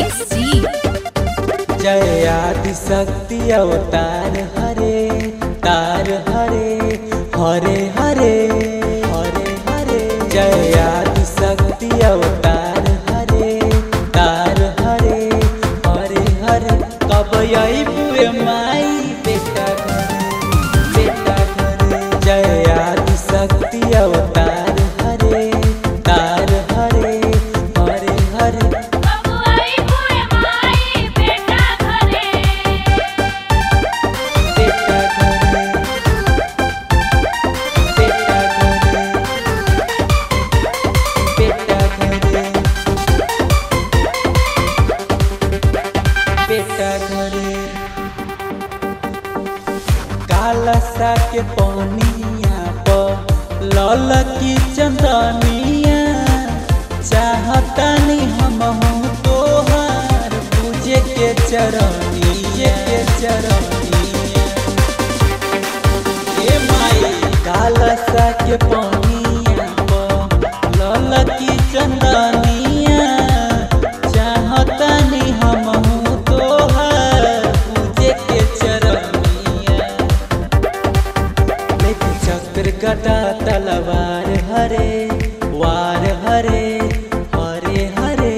Mix G। जय आदि शक्ति अवतार हरे तार हरे हरे हरे हरे हरे। जय आदि शक्ति अवतार हरे तार हरे हरे हरे। कब आई बुए माई बेटा घरे बेटा घरे। जय आदि शक्ति अवतार हरे तार हरे हरे हरे। कालसा के पनिया पर लल की चंदनिया चाहतानी हम तोहार पूजे के चरनिया के चरनिया। ए माई कालसा के पनिया पर लल की चंदनिया चाहतानी हम तोहार पूजे के चरनिया। लेके चक्र गदा तलवार हरे वार हरे हरे हरे।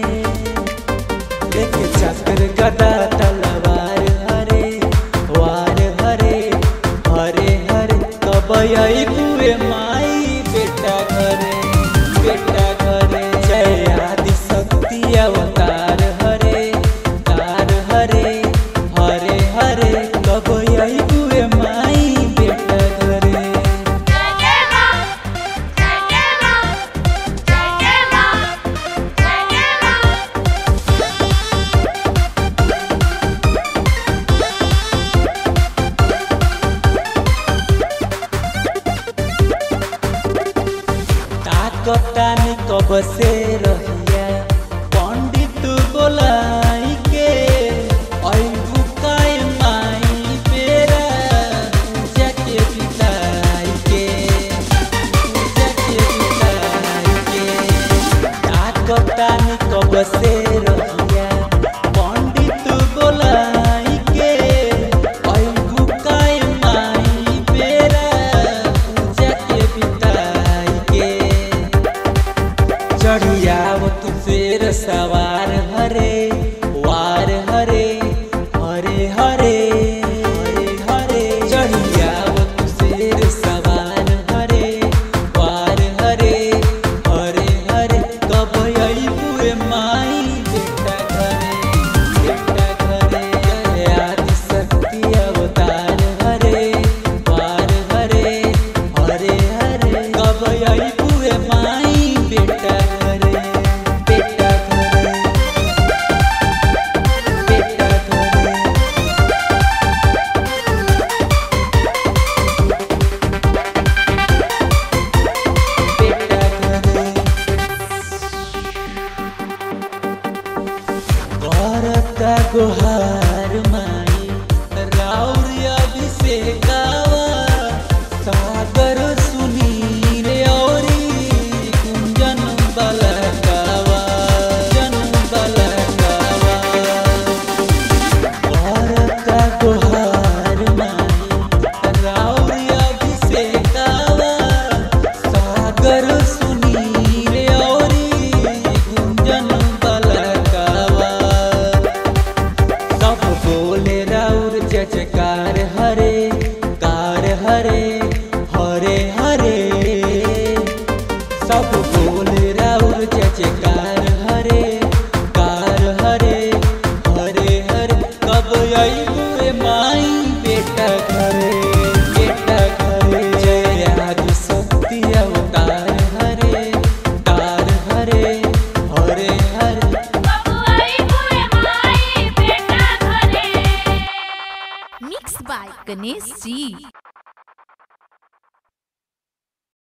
लेके चक्र गदा तलवार हरे वार हरे हरे हरे। कब आई बुए माई बेटा घरे बेटा घरे। जय आदि शक्ति अवतार हरे तार हरे हरे हरे। कब आई बुए माई बेटा घरे। ताकतानी कब से रहिया पंडित बोलाई के अइबू काए माई बेरा पूजा के बिताई के पूजा के बिताई के। ताकतानी कब से रहिया पंडित बोलाई के अइबू काए माई बेरा पूजा के बिताई के। चढ़ियाव तू शेर सवार हरे वार हरे हरे हरे हरे हरे। चढ़ियाव तू शेर सवार हरे वार हरे हरे हरे। कब आई बुए माई बेटा घरे बेटा घरे। जय आदि शक्ति अवतार हरे वार हरे हरे हरे। कब आई बुए माई बेटा घरे बेटा घरे बेटा घरे। बेटा घरे करता गुहार